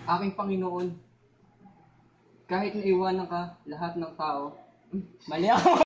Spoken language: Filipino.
Aking Panginoon, kahit naiwanan ka lahat ng tao, mali ako.